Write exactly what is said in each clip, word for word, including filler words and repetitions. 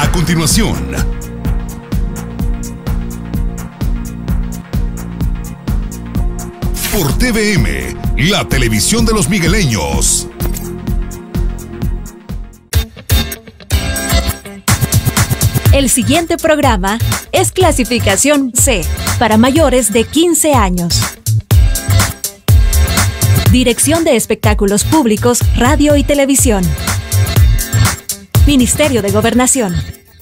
A continuación, por T V M, la televisión de los migueleños. El siguiente programa es clasificación C, para mayores de quince años. Dirección de Espectáculos Públicos, Radio y Televisión. Ministerio de Gobernación.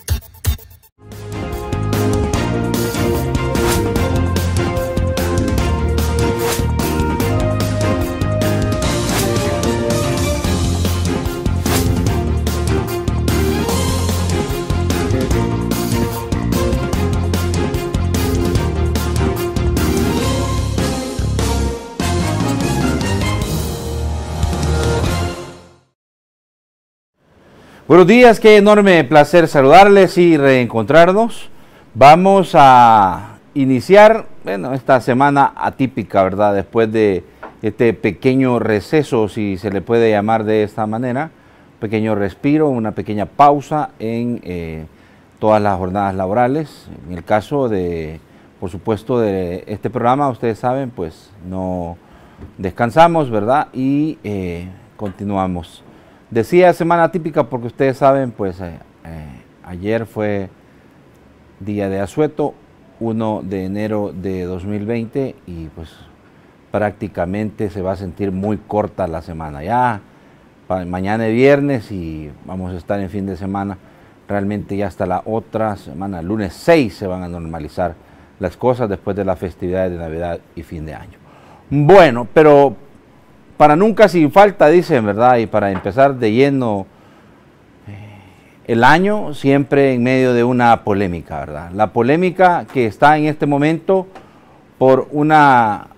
Buenos días, qué enorme placer saludarles y reencontrarnos. Vamos a iniciar, bueno, esta semana atípica, ¿verdad? Después de este pequeño receso, si se le puede llamar de esta manera, pequeño respiro, una pequeña pausa en eh, todas las jornadas laborales. En el caso de, por supuesto, de este programa, ustedes saben, pues no descansamos, ¿verdad? Y eh, continuamos. Decía semana típica porque ustedes saben, pues eh, eh, ayer fue día de asueto, primero de enero de dos mil veinte, y pues prácticamente se va a sentir muy corta la semana. Ya pa, mañana es viernes y vamos a estar en fin de semana. Realmente ya hasta la otra semana, lunes seis, se van a normalizar las cosas después de las festividades de Navidad y fin de año. Bueno, pero para nunca sin falta, dicen, ¿verdad? Y para empezar de lleno eh, el año, siempre en medio de una polémica, ¿verdad? La polémica que está en este momento por una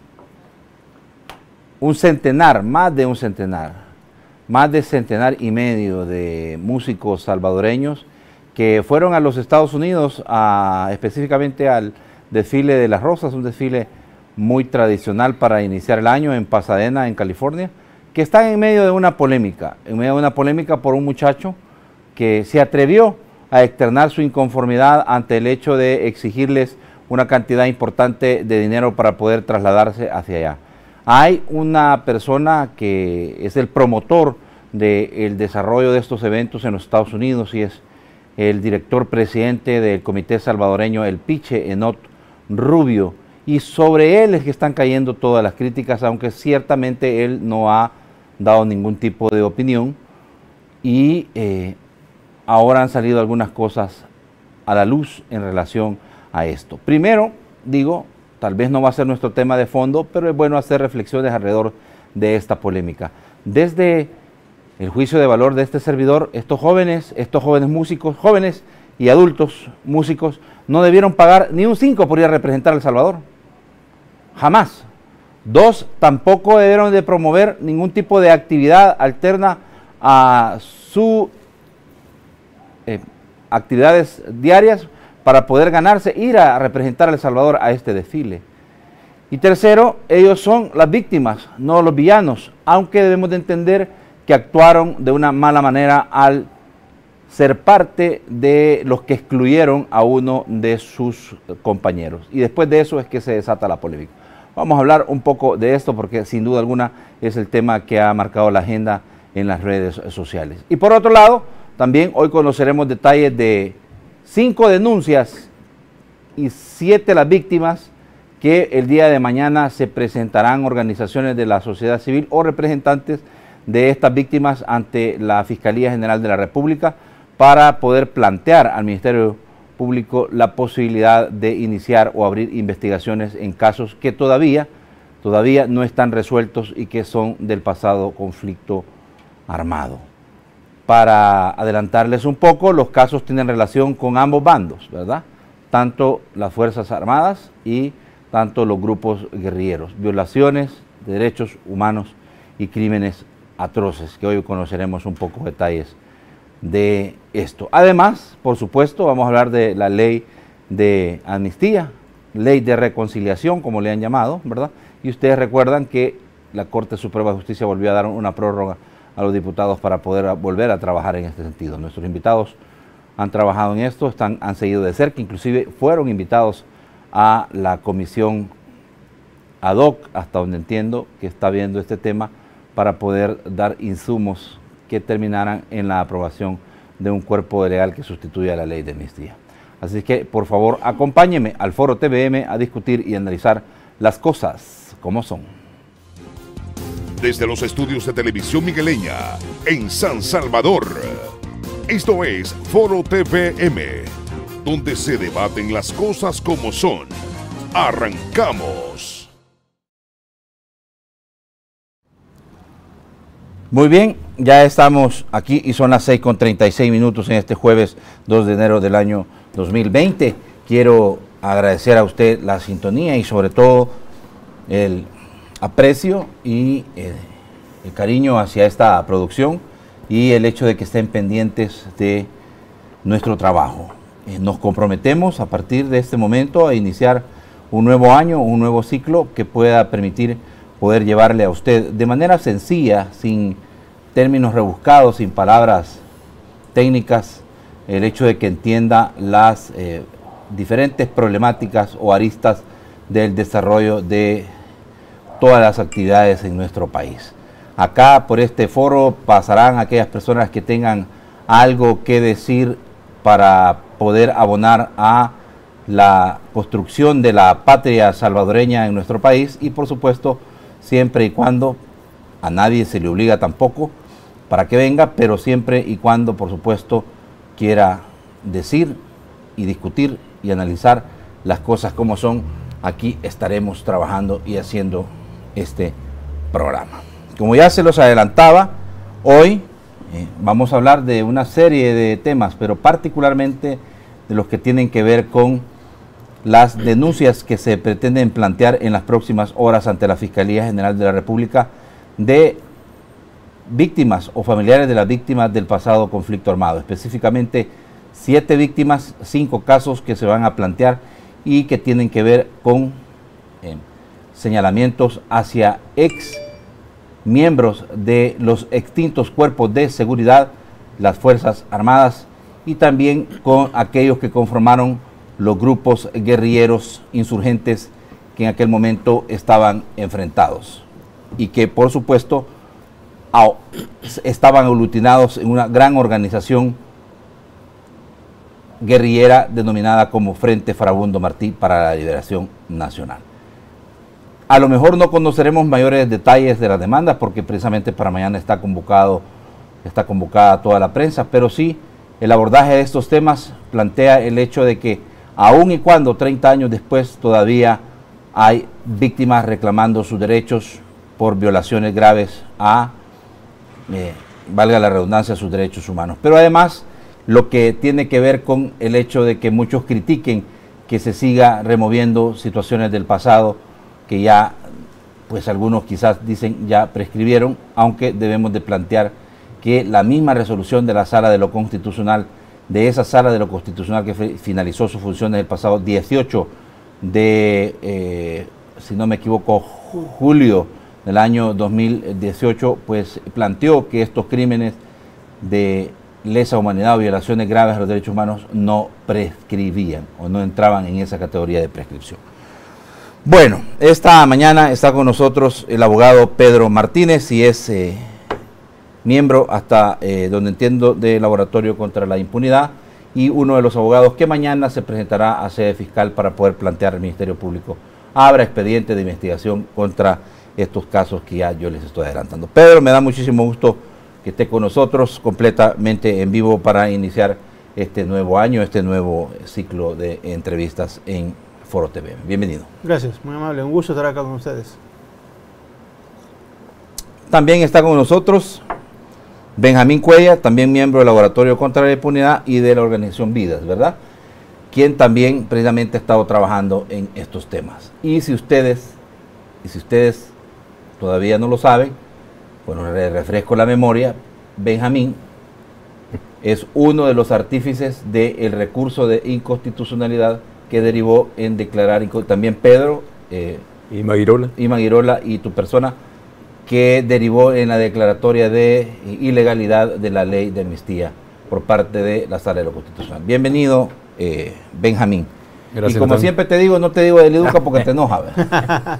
un centenar, más de un centenar, más de centenar y medio de músicos salvadoreños que fueron a los Estados Unidos, a, específicamente al desfile de las Rosas, un desfile muy tradicional para iniciar el año en Pasadena, en California, que están en medio de una polémica, en medio de una polémica por un muchacho que se atrevió a externar su inconformidad ante el hecho de exigirles una cantidad importante de dinero para poder trasladarse hacia allá. Hay una persona que es el promotor del desarrollo de estos eventos en los Estados Unidos y es el director presidente del Comité Salvadoreño, el Piche Enot Rubio, y sobre él es que están cayendo todas las críticas, aunque ciertamente él no ha dado ningún tipo de opinión, y eh, ahora han salido algunas cosas a la luz en relación a esto. Primero, digo, tal vez no va a ser nuestro tema de fondo, pero es bueno hacer reflexiones alrededor de esta polémica. Desde el juicio de valor de este servidor, estos jóvenes, estos jóvenes músicos, jóvenes y adultos músicos, no debieron pagar ni un cinco por ir a representar a El Salvador. Jamás. Dos, tampoco debieron de promover ningún tipo de actividad alterna a sus eh, actividades diarias para poder ganarse, ir a representar a El Salvador a este desfile. Y tercero, ellos son las víctimas, no los villanos, aunque debemos de entender que actuaron de una mala manera al ser parte de los que excluyeron a uno de sus compañeros. Y después de eso es que se desata la polémica. Vamos a hablar un poco de esto porque sin duda alguna es el tema que ha marcado la agenda en las redes sociales. Y por otro lado, también hoy conoceremos detalles de cinco denuncias y siete las víctimas que el día de mañana se presentarán organizaciones de la sociedad civil o representantes de estas víctimas ante la Fiscalía General de la República para poder plantear al Ministerio Público la posibilidad de iniciar o abrir investigaciones en casos que todavía, todavía no están resueltos y que son del pasado conflicto armado. Para adelantarles un poco, los casos tienen relación con ambos bandos, ¿verdad? Tanto las Fuerzas Armadas y tanto los grupos guerrilleros. Violaciones de derechos humanos y crímenes atroces, que hoy conoceremos un poco detalles de esto. Además, por supuesto, vamos a hablar de la ley de amnistía, ley de reconciliación, como le han llamado, ¿verdad? Y ustedes recuerdan que la Corte Suprema de Justicia volvió a dar una prórroga a los diputados para poder volver a trabajar en este sentido. Nuestros invitados han trabajado en esto, están, han seguido de cerca, inclusive fueron invitados a la comisión ad hoc, hasta donde entiendo que está viendo este tema, para poder dar insumos que terminaran en la aprobación de un cuerpo legal que sustituya la ley de amnistía. Así que, por favor, acompáñenme al Foro T V M a discutir y analizar las cosas como son. Desde los estudios de Televisión Migueleña, en San Salvador, esto es Foro T V M, donde se debaten las cosas como son. ¡Arrancamos! Muy bien, ya estamos aquí y son las seis con treinta y seis minutos en este jueves dos de enero del año dos mil veinte. Quiero agradecer a usted la sintonía y sobre todo el aprecio y eh, el cariño hacia esta producción y el hecho de que estén pendientes de nuestro trabajo. Eh, nos comprometemos a partir de este momento a iniciar un nuevo año, un nuevo ciclo que pueda permitir poder llevarle a usted de manera sencilla, sin términos rebuscados, sin palabras técnicas, el hecho de que entienda las eh, diferentes problemáticas o aristas del desarrollo de todas las actividades en nuestro país. Acá por este foro pasarán aquellas personas que tengan algo que decir para poder abonar a la construcción de la patria salvadoreña en nuestro país y por supuesto siempre y cuando a nadie se le obliga tampoco para que venga, pero siempre y cuando por supuesto quiera decir y discutir y analizar las cosas como son, aquí estaremos trabajando y haciendo este programa. Como ya se los adelantaba, hoy eh, vamos a hablar de una serie de temas, pero particularmente de los que tienen que ver con las denuncias que se pretenden plantear en las próximas horas ante la Fiscalía General de la República de víctimas o familiares de las víctimas del pasado conflicto armado, específicamente siete víctimas, cinco casos que se van a plantear y que tienen que ver con eh, señalamientos hacia ex miembros de los extintos cuerpos de seguridad, las Fuerzas Armadas, y también con aquellos que conformaron los grupos guerrilleros insurgentes que en aquel momento estaban enfrentados y que por supuesto estaban aglutinados en una gran organización guerrillera denominada como Frente Farabundo Martí para la Liberación Nacional. A lo mejor no conoceremos mayores detalles de las demandas porque precisamente para mañana está convocado, está convocada toda la prensa, pero sí el abordaje de estos temas plantea el hecho de que aun y cuando treinta años después todavía hay víctimas reclamando sus derechos por violaciones graves a, eh, valga la redundancia, sus derechos humanos. Pero además lo que tiene que ver con el hecho de que muchos critiquen que se siga removiendo situaciones del pasado que ya, pues algunos quizás dicen ya prescribieron, aunque debemos de plantear que la misma resolución de la Sala de lo Constitucional, de esa Sala de lo Constitucional que finalizó sus funciones el pasado dieciocho de, eh, si no me equivoco, julio del año dos mil dieciocho, pues planteó que estos crímenes de lesa humanidad o violaciones graves a los derechos humanos no prescribían o no entraban en esa categoría de prescripción. Bueno, esta mañana está con nosotros el abogado Pedro Martínez y es eh, miembro hasta eh, donde entiendo del Laboratorio contra la Impunidad y uno de los abogados que mañana se presentará a sede fiscal para poder plantear al Ministerio Público abra expediente de investigación contra estos casos que ya yo les estoy adelantando. Pedro, me da muchísimo gusto que esté con nosotros completamente en vivo para iniciar este nuevo año, este nuevo ciclo de entrevistas en Foro T V. Bienvenido. Gracias, muy amable, un gusto estar acá con ustedes. También está con nosotros Benjamín Cuellar, también miembro del Laboratorio contra la Impunidad y de la organización Vidas, ¿verdad? Quien también precisamente ha estado trabajando en estos temas. Y si ustedes, y si ustedes todavía no lo saben, bueno, les refresco la memoria, Benjamín es uno de los artífices del recurso de inconstitucionalidad que derivó en declarar, también Pedro, eh, y Maguirola. y Maguirola y tu persona, que derivó en la declaratoria de ilegalidad de la ley de amnistía por por parte de la Sala de lo Constitucional. Bienvenido, eh, Benjamín. Gracias, y como Antonio. siempre te digo, no te digo del Educa porque te enoja. ¿verdad?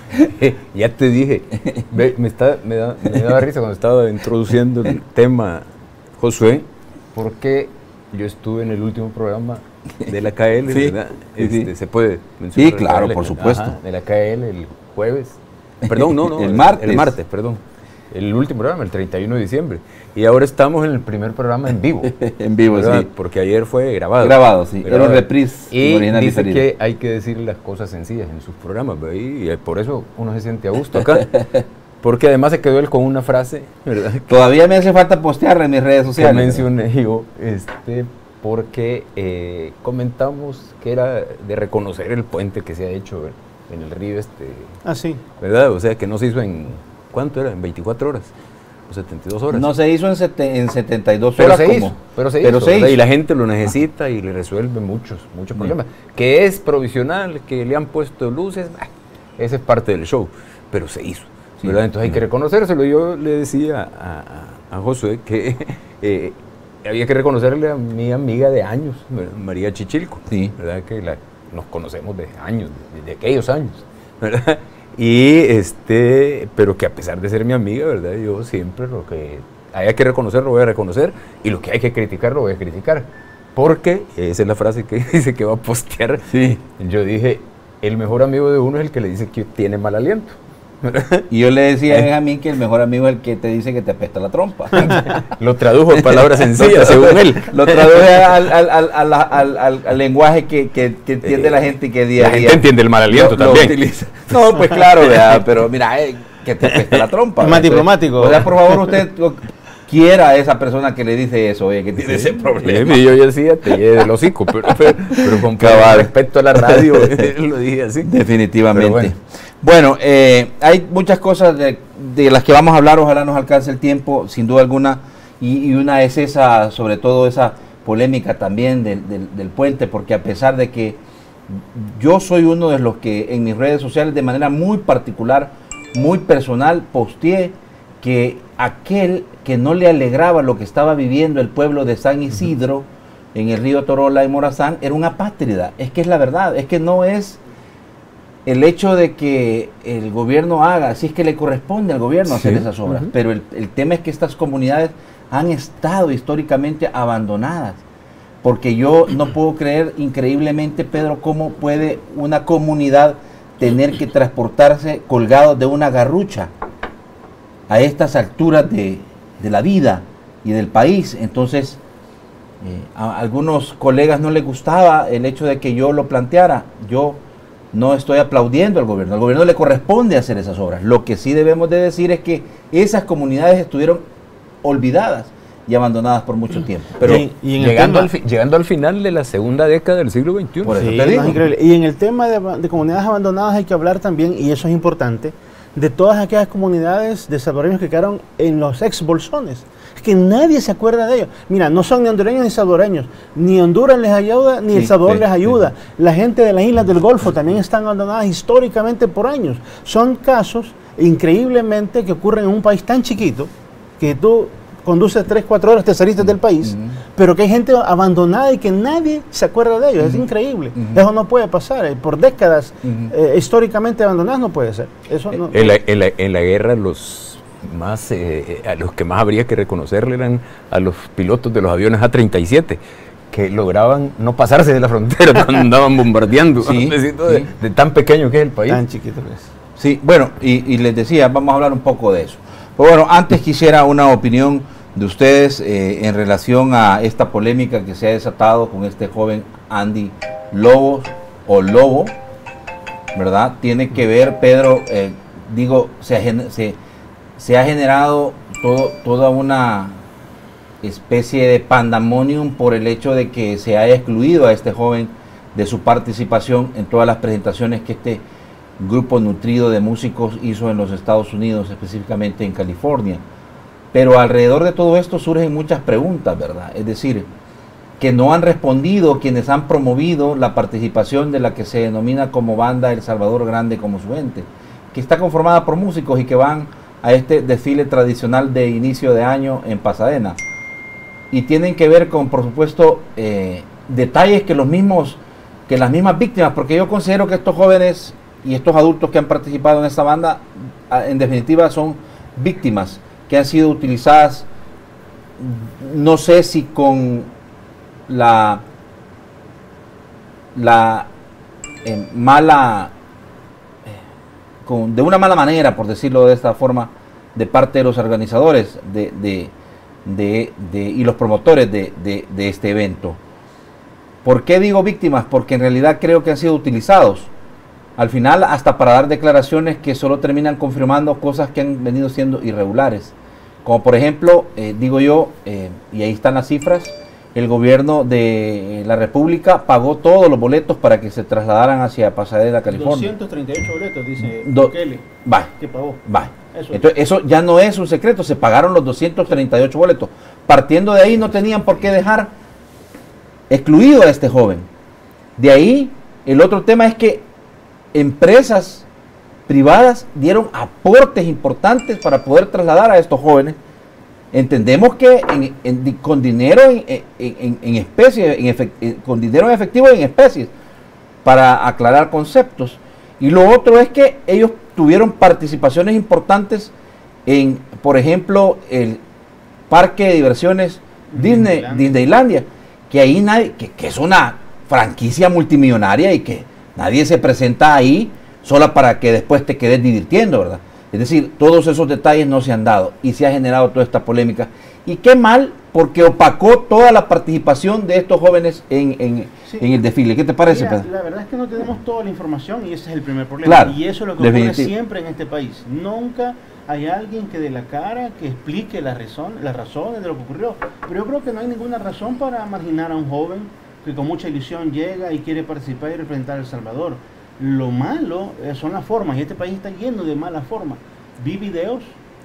Ya te dije, Ve, me, está, me, da, me daba risa cuando estaba introduciendo el tema, Josué, porque yo estuve en el último programa de la K L, Sí, ¿verdad? sí, Este, sí. ¿Se puede mencionar? Sí, claro, la K L? por supuesto. Ajá, de la K L el jueves. Perdón, no, no. El martes. El martes, perdón. El último programa, el treinta y uno de diciembre. Y ahora estamos en el primer programa en vivo. En vivo, ¿verdad? sí. Porque ayer fue grabado. Grabado, sí. Era Grabado. un reprise. Y original dice diferido. que hay que decir las cosas sencillas en sus programas, ¿verdad? Y por eso uno se siente a gusto acá. Porque además se quedó él con una frase, ¿verdad? Todavía me hace falta postearla en mis redes Que sociales. mencioné yo, este, porque eh, comentamos que era de reconocer el puente que se ha hecho en el río, este, Ah, sí. ¿verdad? O sea, que no se hizo en, ¿cuánto era? En veinticuatro horas, o setenta y dos horas. No se hizo en, sete- en setenta y dos pero horas se como- hizo, pero se pero hizo, se ¿verdad? hizo. Y la gente lo necesita y le resuelve muchos, muchos problemas. Que es provisional, que le han puesto luces, bah, esa es parte del show, pero se hizo, Sí. ¿verdad? Entonces hay que reconocérselo. Yo le decía a, a, a Josué que eh, había que reconocerle a mi amiga de años, ¿verdad? María Chichilco, Sí. ¿verdad? Que la, nos conocemos de años, de, de aquellos años, ¿verdad? Y este, pero que a pesar de ser mi amiga, ¿verdad? Yo siempre lo que haya que reconocer lo voy a reconocer y lo que hay que criticar lo voy a criticar. Porque esa es la frase que dice que va a postear. Sí. Yo dije, el mejor amigo de uno es el que le dice que tiene mal aliento. Y yo le decía a Benjamín que el mejor amigo es el que te dice que te apesta la trompa. Lo tradujo en palabras sencillas, según él. Lo traduje al, al, al, al, al, al- al lenguaje que, que, que entiende la gente y que día La a día gente entiende el mal aliento lo- lo también. utiliza. No, pues claro, ¿verdad? Pero mira, eh, que te apesta la trompa. Es más ¿verdad? diplomático. O sea, por favor, usted lo- quiera a esa persona que le dice eso, oye, que tiene ese problema. Y yo ya decía, te lleve del hocico, pero, pero, pero con Cabal. respecto a la radio, lo dije así. Definitivamente. Pero Bueno, bueno. eh, hay muchas cosas de, de las que vamos a hablar, ojalá nos alcance el tiempo, sin duda alguna, y, y una es esa, sobre todo esa polémica también del, del, del puente, porque a pesar de que yo soy uno de los que en mis redes sociales de manera muy particular, muy personal, posteé que aquel que no le alegraba lo que estaba viviendo el pueblo de San Isidro, en el río Torola y Morazán, era un apátrida. Es que es la verdad, es que no es el hecho de que el gobierno haga, si es que le corresponde al gobierno hacer Sí. esas obras, Ujú. pero el, el tema es que estas comunidades han estado históricamente abandonadas, porque yo no puedo creer increíblemente, Pedro, cómo puede una comunidad tener que transportarse colgado de una garrucha a estas alturas de, de la vida y del país. Entonces, eh, a algunos colegas no les gustaba el hecho de que yo lo planteara. Yo no estoy aplaudiendo al gobierno. Al gobierno le corresponde hacer esas obras. Lo que sí debemos de decir es que esas comunidades estuvieron olvidadas y abandonadas por mucho tiempo. Pero y, y en el Llegando, tema- al fi- llegando al final de la segunda década del siglo veintiuno. Por eso Sí, te no, digo. es increíble. Y en el tema de, de comunidades abandonadas hay que hablar también, y eso es importante, de todas aquellas comunidades de salvadoreños que quedaron en los ex bolsones. Es que nadie se acuerda de ellos. Mira, no son ni hondureños ni salvadoreños. Ni Honduras les ayuda, ni Sí, El Salvador sí, les ayuda. sí. La gente de las islas del Golfo también están abandonadas históricamente por años. Son casos, increíblemente, que ocurren en un país tan chiquito que tú conduces tres, cuatro horas, te saliste del país, Ujú. pero que hay gente abandonada y que nadie se acuerda de ellos. Es increíble. Ujú. Eso no puede pasar. eh, Por décadas Ujú. eh, históricamente abandonadas no puede ser. Eso no, En la, en la- en la guerra los más eh, a los que más habría que reconocerle eran a los pilotos de los aviones A treinta y siete, que lograban no pasarse de la frontera cuando andaban bombardeando. Sí, Necesito de, sí. de tan pequeño que es el país. tan chiquito que es. sí, bueno, y, y les decía, vamos a hablar un poco de eso. Pero bueno, antes quisiera una opinión de ustedes eh, en relación a esta polémica que se ha desatado con este joven Andy Lobos o Lobo, ¿verdad? Tiene que ver, Pedro, eh, digo, se ha, gen- se, se ha generado todo, toda una especie de pandemonium por el hecho de que se haya excluido a este joven de su participación en todas las presentaciones que este grupo nutrido de músicos hizo en los Estados Unidos, específicamente en California. Pero alrededor de todo esto surgen muchas preguntas, ¿verdad? Es decir, que no han respondido quienes han promovido la participación de la que se denomina como banda El Salvador Grande como su ente, que está conformada por músicos y que van a este desfile tradicional de inicio de año en Pasadena. y tienen que ver con, por supuesto, eh, detalles que los mismos, que las mismas víctimas, porque yo considero que estos jóvenes y estos adultos que han participado en esta banda, en definitiva son víctimas que han sido utilizadas, no sé si con la, la eh, mala, eh, con, de una mala manera, por decirlo de esta forma, de parte de los organizadores de, de, de, de, y los promotores de, de, de este evento. ¿Por qué digo víctimas? Porque en realidad creo que han sido utilizados al final hasta para dar declaraciones que solo terminan confirmando cosas que han venido siendo irregulares. Como por ejemplo, eh, digo yo, eh, y ahí están las cifras, el gobierno de la República pagó todos los boletos para que se trasladaran hacia Pasadena, California. doscientos treinta y ocho boletos, dice Do Kelly. Va. ¿Qué pagó? Va. Eso. Entonces, eso ya no es un secreto, se pagaron los doscientos treinta y ocho boletos. Partiendo de ahí, no tenían por qué dejar excluido a este joven. De ahí, el otro tema es que empresas privadas dieron aportes importantes para poder trasladar a estos jóvenes. Entendemos que en, en, con dinero en, en, en, en especie, en efect, con dinero en efectivo en especies, para aclarar conceptos. Y lo otro es que ellos tuvieron participaciones importantes en, por ejemplo, el parque de diversiones Disney, Disneylandia, Disneylandia que ahí nadie, que, que es una franquicia multimillonaria y que nadie se presenta ahí solo para que después te quedes divirtiendo, ¿verdad? Es decir, todos esos detalles no se han dado y se ha generado toda esta polémica. Y qué mal, porque opacó toda la participación de estos jóvenes en, en, sí. en el desfile. ¿Qué te parece, Mira, Pedro? La verdad es que no tenemos toda la información y ese es el primer problema. Claro, y eso es lo que ocurre siempre en este país. Nunca hay alguien que dé la cara, que explique la razón, las razones de lo que ocurrió. Pero yo creo que no hay ninguna razón para marginar a un joven que con mucha ilusión llega y quiere participar y representar a El Salvador. Lo malo son las formas, y este país está lleno de malas formas. Vi videos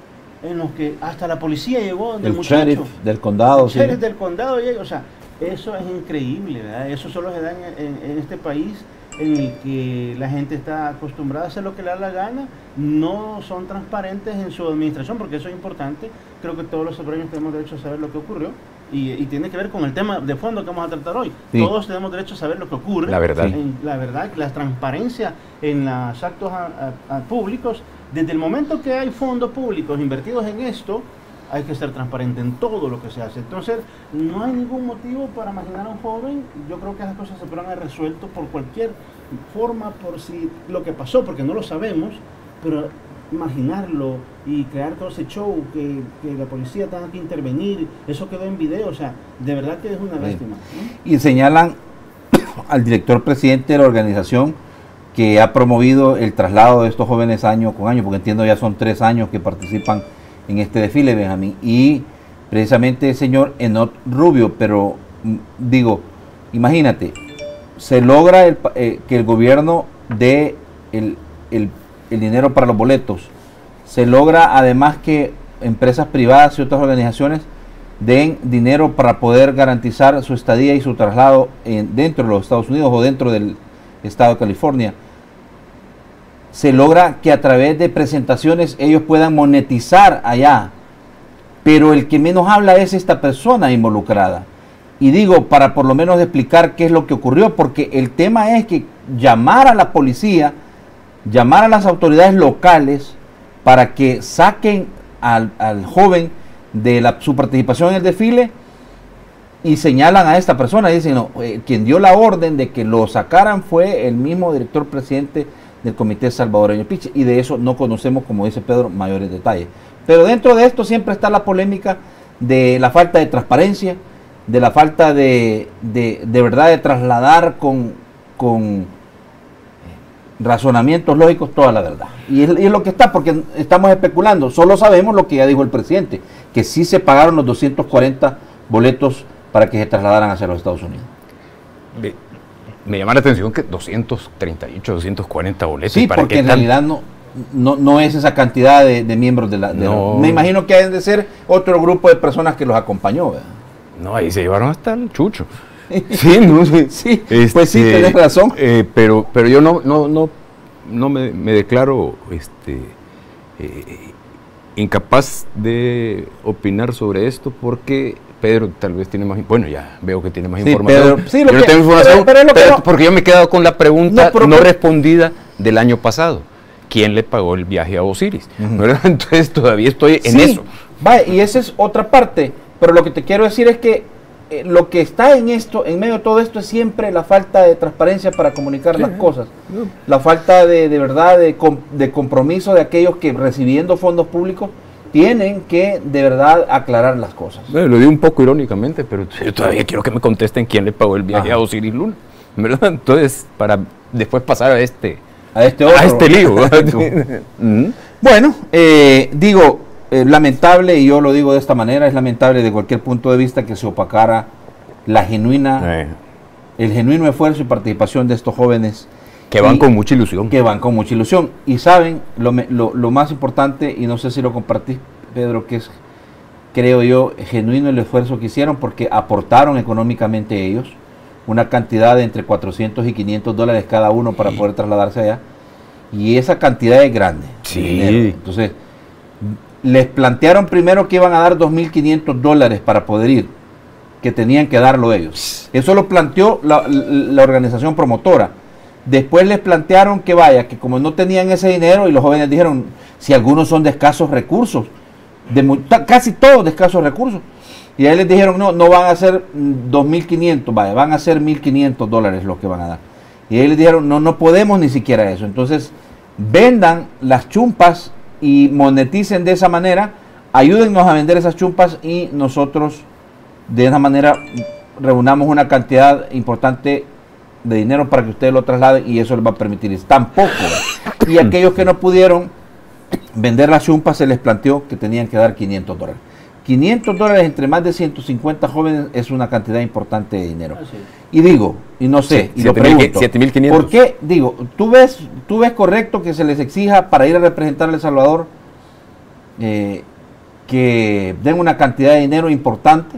en los que hasta la policía llegó del el muchacho. sheriff del condado. El sí. sheriff del condado llega, o sea, eso es increíble, ¿verdad? Eso solo se da en, en, en este país en el que la gente está acostumbrada a hacer lo que le da la gana, no son transparentes en su administración, porque eso es importante. Creo que todos los salvadoreños tenemos derecho a saber lo que ocurrió. Y, y tiene que ver con el tema de fondo que vamos a tratar hoy. Sí. Todos tenemos derecho a saber lo que ocurre. La verdad. En, la verdad, la transparencia en los actos a, a, a públicos. Desde el momento que hay fondos públicos invertidos en esto, hay que ser transparente en todo lo que se hace. Entonces, no hay ningún motivo para imaginar a un joven. Yo creo que esas cosas se podrán haber resuelto por cualquier forma, por si lo que pasó, porque no lo sabemos, pero imaginarlo y crear todo ese show, que, que la policía tenga que intervenir, eso quedó en video, o sea, de verdad que es una lástima, ¿no? Y señalan al director presidente de la organización que ha promovido el traslado de estos jóvenes año con año, porque entiendo ya son tres años que participan en este desfile, Benjamín, y precisamente el señor Enot Rubio, pero digo, imagínate, se logra el, eh, que el gobierno dé el, el el dinero para los boletos, se logra además que empresas privadas y otras organizaciones den dinero para poder garantizar su estadía y su traslado en, dentro de los Estados Unidos o dentro del estado de California. Se logra que a través de presentaciones ellos puedan monetizar allá, pero el que menos habla es esta persona involucrada. Y digo, para por lo menos explicar qué es lo que ocurrió, porque el tema es que llamar a la policía, llamar a las autoridades locales para que saquen al, al joven de la, su participación en el desfile, y señalan a esta persona y dicen, no, eh, quien dio la orden de que lo sacaran fue el mismo director presidente del Comité Salvadoreño Piche, y de eso no conocemos, como dice Pedro, mayores detalles. Pero dentro de esto siempre está la polémica de la falta de transparencia, de la falta de, de, de verdad de trasladar con, con razonamientos lógicos toda la verdad. Y es, y es lo que está, porque estamos especulando. Solo sabemos lo que ya dijo el presidente, que sí se pagaron los doscientos cuarenta boletos para que se trasladaran hacia los Estados Unidos. Me, me llama la atención que doscientos treinta y ocho, doscientos cuarenta boletos. Sí, para porque en tan... realidad no, no, no es esa cantidad de, de miembros de la... De no. la me imagino que deben de ser otro grupo de personas que los acompañó, ¿verdad? No, ahí se llevaron hasta el chucho. Sí, no, sí, sí este, pues sí, tenés razón. Eh, pero, pero yo no, no, no, no me, me declaro este, eh, incapaz de opinar sobre esto, porque Pedro tal vez tiene más, bueno, ya veo que tiene más Sí, información. Pedro, sí, yo lo no que- tengo información, pero- pero es lo que pero- no- porque yo me he quedado con la pregunta No, pero- no pero- respondida del año pasado. ¿Quién le pagó el viaje a Osiris? Ujú. ¿Verdad? Entonces todavía estoy en Sí, eso. vaya, y esa es otra parte, pero lo que te quiero decir es que eh, lo que está en esto, en medio de todo esto, es siempre la falta de transparencia para comunicar las cosas, la falta de, de verdad de, com- de compromiso de aquellos que recibiendo fondos públicos tienen que de verdad aclarar las cosas. Bueno, lo digo un poco irónicamente, pero yo todavía quiero que me contesten quién le pagó el viaje Ajá. a Osiris Luna, ¿verdad? Entonces, para después pasar a este, A este otro. a este lío. Mm. Bueno, eh, digo, eh, lamentable, y yo lo digo de esta manera, es lamentable de cualquier punto de vista que se opacara la genuina, Eh, el genuino esfuerzo y participación de estos jóvenes que van Y- con mucha ilusión. que van con mucha ilusión. Y saben, lo, me- lo, lo más importante, y no sé si lo compartís, Pedro, que es, creo yo, genuino el esfuerzo que hicieron, porque aportaron económicamente ellos una cantidad de entre cuatrocientos y quinientos dólares cada uno para Sí. poder trasladarse allá. Y esa cantidad es grande. de Sí. dinero. Entonces, les plantearon primero que iban a dar dos mil quinientos dólares para poder ir, que tenían que darlo ellos. Eso lo planteó la, la organización promotora. Después les plantearon que vaya, que como no tenían ese dinero, y los jóvenes dijeron, si algunos son de escasos recursos, de mu- ta- casi todos de escasos recursos, y ahí les dijeron, no, no van a ser mm, dos mil quinientos, vaya, van a ser mil quinientos dólares los que van a dar. Y ahí les dijeron, no, no podemos ni siquiera eso. Entonces, vendan las chumpas y moneticen de esa manera, ayúdennos a vender esas chumpas y nosotros de esa manera reunamos una cantidad importante de dinero para que ustedes lo trasladen y eso les va a permitir. Tampoco. Y aquellos que no pudieron vender las chumpas se les planteó que tenían que dar quinientos dólares. quinientos dólares entre más de ciento cincuenta jóvenes es una cantidad importante de dinero. Así es. Y digo, y no sé, Sí, y lo siete mil pregunto, siete mil quinientos. ¿por qué? Digo, ¿tú ves, tú ves correcto que se les exija para ir a representar a El Salvador eh, que den una cantidad de dinero importante,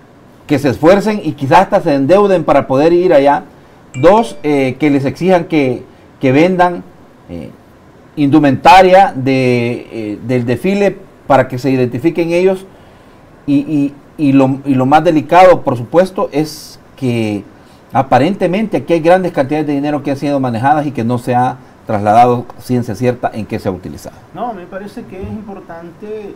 que se esfuercen y quizás hasta se endeuden para poder ir allá? Dos, eh, que les exijan que, que vendan eh, indumentaria de, eh, del desfile para que se identifiquen ellos. Y, y, y, lo, y lo más delicado, por supuesto, es que aparentemente aquí hay grandes cantidades de dinero que han sido manejadas y que no se ha trasladado ciencia cierta en qué se ha utilizado. No, me parece que es importante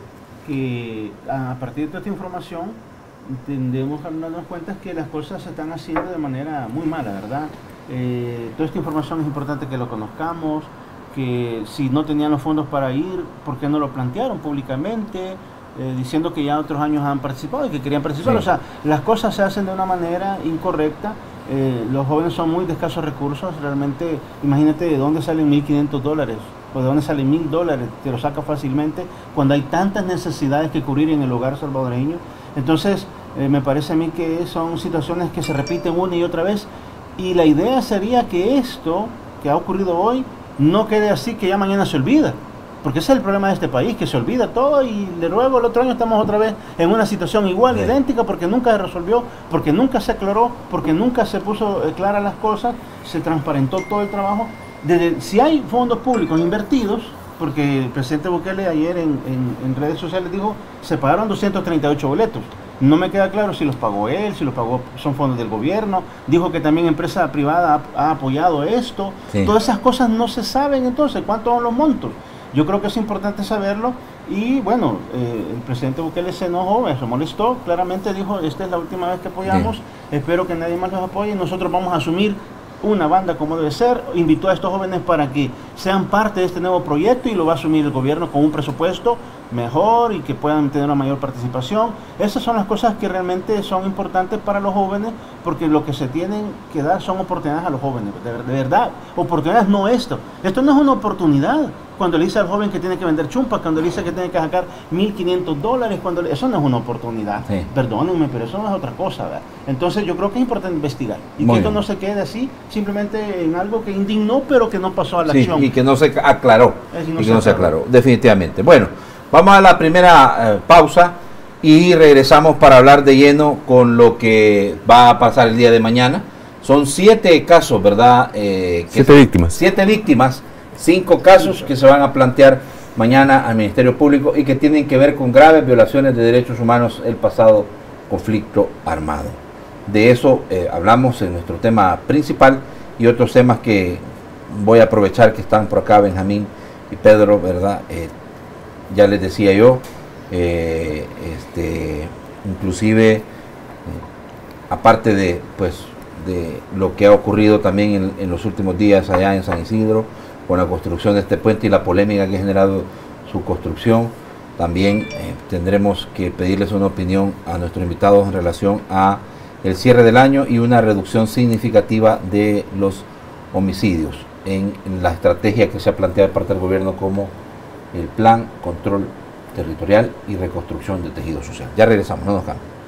que a partir de toda esta información tendemos a darnos cuenta que las cosas se están haciendo de manera muy mala, ¿verdad? Eh, toda esta información es importante que lo conozcamos, que si no tenían los fondos para ir, ¿por qué no lo plantearon públicamente? Eh, diciendo que ya otros años han participado y que querían participar. Sí. O sea, las cosas se hacen de una manera incorrecta. Eh, los jóvenes son muy de escasos recursos. Realmente, imagínate de dónde salen mil quinientos dólares o de dónde salen mil dólares. Te lo saca fácilmente cuando hay tantas necesidades que cubrir en el hogar salvadoreño. Entonces, eh, me parece a mí que son situaciones que se repiten una y otra vez. Y la idea sería que esto que ha ocurrido hoy no quede así, que ya mañana se olvida. Porque ese es el problema de este país, que se olvida todo y de luego el otro año estamos otra vez en una situación igual, Sí. idéntica, porque nunca se resolvió, porque nunca se aclaró, porque nunca se puso eh, claras las cosas, se transparentó todo el trabajo. Desde, si hay fondos públicos invertidos, porque el presidente Bukele ayer en, en- en redes sociales dijo, se pagaron doscientos treinta y ocho boletos. No me queda claro si los pagó él, si los pagó, son fondos del gobierno. Dijo que también empresa privada ha, ha apoyado esto. Sí. Todas esas cosas no se saben entonces, cuántos son los montos. Yo creo que es importante saberlo y bueno, eh, el presidente Bukele se enojó, se molestó, claramente dijo, esta es la última vez que apoyamos, Sí. espero que nadie más los apoye, nosotros vamos a asumir una banda como debe ser, invitó a estos jóvenes para que sean parte de este nuevo proyecto y lo va a asumir el gobierno con un presupuesto mejor y que puedan tener una mayor participación. Esas son las cosas que realmente son importantes para los jóvenes, porque lo que se tienen que dar son oportunidades a los jóvenes, de, ver- de verdad, oportunidades, no esto. Esto no es una oportunidad. Cuando le dice al joven que tiene que vender chumpas, cuando le dice que tiene que sacar mil quinientos dólares, cuando le- eso no es una oportunidad. Sí. Perdónenme, pero eso no es otra cosa, ¿verdad? Entonces yo creo que es importante investigar y Muy que esto bien. no se quede así, simplemente en algo que indignó, pero que no pasó a la Sí, acción. y que no se aclaró. Es que y no que se no se aclaró. aclaró, definitivamente. Bueno, vamos a la primera eh, pausa y regresamos para hablar de lleno con lo que va a pasar el día de mañana. Son siete casos, ¿verdad? Eh, que Siete se- víctimas. Siete víctimas, cinco casos que se van a plantear mañana al Ministerio Público y que tienen que ver con graves violaciones de derechos humanos el pasado conflicto armado. De eso eh, hablamos en nuestro tema principal y otros temas que voy a aprovechar que están por acá Benjamín y Pedro, ¿verdad? Eh, ya les decía yo, eh, este, inclusive, eh, aparte de, pues, de lo que ha ocurrido también en, en los últimos días allá en San Isidro, con la construcción de este puente y la polémica que ha generado su construcción, también eh, tendremos que pedirles una opinión a nuestros invitados en relación a el cierre del año y una reducción significativa de los homicidios en, en la estrategia que se ha planteado de parte del gobierno como el Plan Control Territorial y Reconstrucción del Tejido Social. Ya regresamos, no nos cambien.